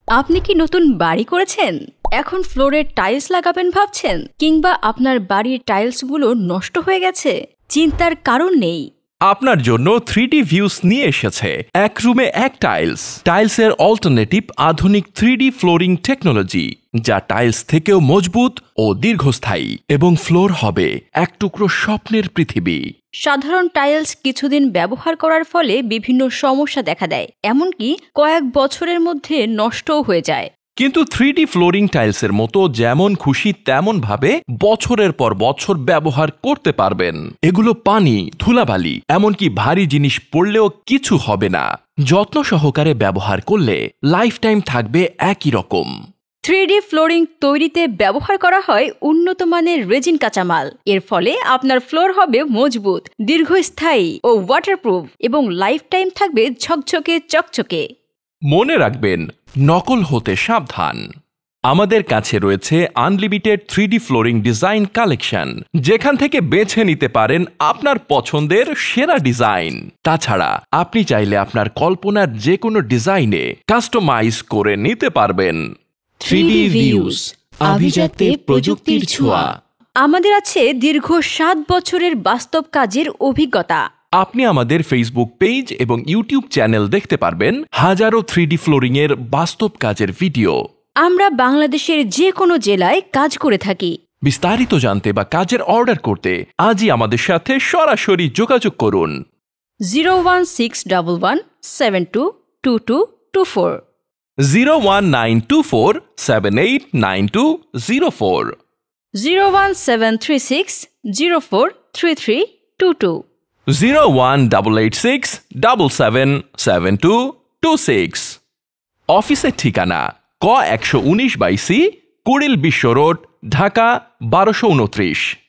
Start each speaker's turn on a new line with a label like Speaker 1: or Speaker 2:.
Speaker 1: আপনি কি নতুন বাড়ি করেছেন? এখন ফ্লোরে টাইলস লাগাবেন ভাবছেন, কিংবা আপনার বাড়ির টাইলসগুলো নষ্ট হয়ে গেছে? চিন্তার কারণ নেই।
Speaker 2: আপনার জন্য 3D ভিউস নিয়ে এসেছে এক রুমে এক টাইলস। টাইলসের অল্টারনেটিভ আধুনিক 3D ফ্লোরিং টেকনোলজি, যা টাইলস থেকেও মজবুত ও দীর্ঘস্থায়ী, এবং ফ্লোর হবে এক টুকরো স্বপ্নের পৃথিবী।
Speaker 1: সাধারণ টাইলস কিছুদিন ব্যবহার করার ফলে বিভিন্ন সমস্যা দেখা দেয়, এমনকি কয়েক বছরের মধ্যে নষ্টও হয়ে যায়।
Speaker 2: কিন্তু 3D ফ্লোরিং টাইলসের মতো যেমন খুশি তেমন ভাবে বছরের পর বছর ব্যবহার করতে পারবেন। এগুলো পানি, ধুলাবালি, এমনকি ভারী জিনিস পড়লেও কিছু হবে না। যত্ন সহকারে ব্যবহার করলে লাইফ টাইম থাকবে একই রকম।
Speaker 1: 3D ফ্লোরিং তৈরিতে ব্যবহার করা হয় উন্নত মানের রেজিন কাঁচামাল। এর ফলে আপনার ফ্লোর হবে মজবুত, দীর্ঘস্থায়ী ও ওয়াটারপ্রুফ, এবং লাইফ টাইম থাকবে ঝকঝকে চকচকে।
Speaker 2: মনে রাখবেন, নকল হতে সাবধান। আমাদের কাছে রয়েছে unlimited 3D flooring design collection, যেখান থেকে বেছে নিতে পারেন আপনার পছন্দের সেরা ডিজাইন। তাছাড়া আপনি চাইলে আপনার কল্পনার যে কোনো ডিজাইনে কাস্টমাইজ করে নিতে পারবেন।
Speaker 1: 3D ভিউস,
Speaker 3: আভিজাত্যে প্রযুক্তির ছোঁয়া।
Speaker 1: আমাদের আছে দীর্ঘ 7 বছরের বাস্তব কাজের অভিজ্ঞতা।
Speaker 2: আপনি আমাদের ফেসবুক পেজ এবং ইউটিউব চ্যানেল দেখতে পারবেন হাজারো 3D ফ্লোরিং এর বাস্তব কাজের ভিডিও।
Speaker 1: আমরা বাংলাদেশের যে কোনো জেলায় কাজ করে থাকি।
Speaker 2: বিস্তারিত জানতে বা কাজের অর্ডার করতে আজই আমাদের সাথে সরাসরি যোগাযোগ করুন।
Speaker 1: 01611722224
Speaker 2: 01924789204
Speaker 1: 01736043322
Speaker 2: 01886777226। অফিসের ঠিকানা ক 119/সি, কুড়িল বিশ্ব রোড, ঢাকা 1229।